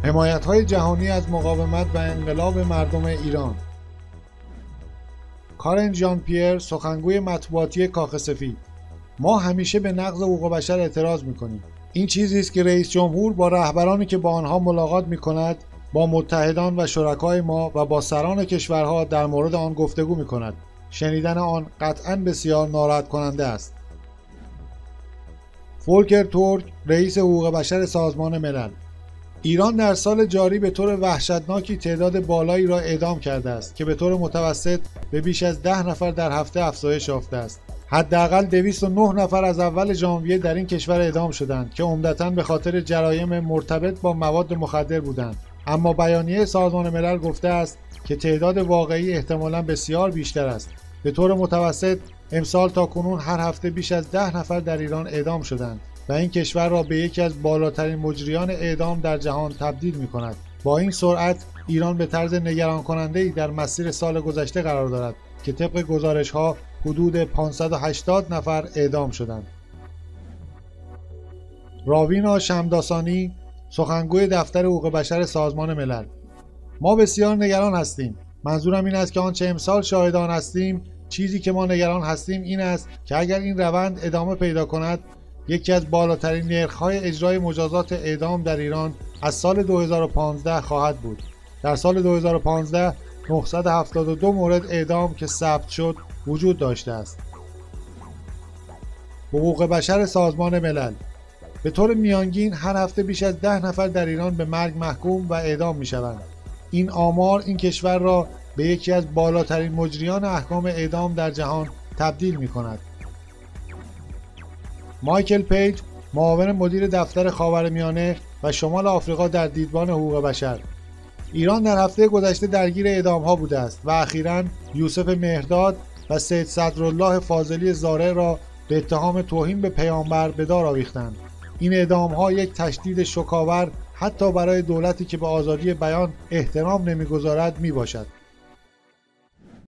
حمایت‌های جهانی از مقاومت و انقلاب مردم ایران. کارن ژان پیر، سخنگوی مطبوعاتی کاخ سفید: ما همیشه به نقض حقوق بشر اعتراض می‌کنیم. این چیزی است که رئیس جمهور با رهبرانی که با آنها ملاقات می‌کند، با متحدان و شرکای ما و با سران کشورها در مورد آن گفتگو می‌کند. شنیدن آن قطعاً بسیار ناراحت کننده است. فولکر تورک، رئیس حقوق بشر سازمان ملل: ایران در سال جاری به طور وحشتناکی تعداد بالایی را اعدام کرده است که به طور متوسط به بیش از 10 نفر در هفته افزایش یافته است. حداقل 209 نفر از اول ژانویه در این کشور اعدام شدند که عمدتاً به خاطر جرایم مرتبط با مواد مخدر بودند. اما بیانیه سازمان ملل گفته است که تعداد واقعی احتمالاً بسیار بیشتر است. به طور متوسط امسال تاکنون هر هفته بیش از 10 نفر در ایران اعدام شدند و این کشور را به یکی از بالاترین مجریان اعدام در جهان تبدیل می‌کند. با این سرعت ایران به طرز نگران کننده‌ای در مسیر سال گذشته قرار دارد که طبق گزارش‌ها حدود 580 نفر اعدام شدند. راوینا شمداسانی، سخنگوی دفتر حقوق بشر سازمان ملل: ما بسیار نگران هستیم. منظورم این است که آنچه امسال شاهدان هستیم، چیزی که ما نگران هستیم این است که اگر این روند ادامه پیدا کند، یکی از بالاترین نرخ‌های اجرای مجازات اعدام در ایران از سال 2015 خواهد بود. در سال 2015 972 مورد اعدام که ثبت شد وجود داشته است. حقوق بشر سازمان ملل: به طور میانگین هر هفته بیش از 10 نفر در ایران به مرگ محکوم و اعدام می‌شوند. این آمار این کشور را به یکی از بالاترین مجریان احکام اعدام در جهان تبدیل می‌کند. مایکل پیج، معاون مدیر دفتر خاورمیانه و شمال آفریقا در دیدبان حقوق بشر: ایران در هفته گذشته درگیر اعدام‌ها بوده است و اخیراً یوسف مهرداد و سید صدرالله فاضلی زارع را به اتهام توهین به پیامبر به دار آویختند. این اعدام‌ها یک تشدید شوک‌آور حتی برای دولتی که به آزادی بیان احترام نمی‌گذارد میباشد.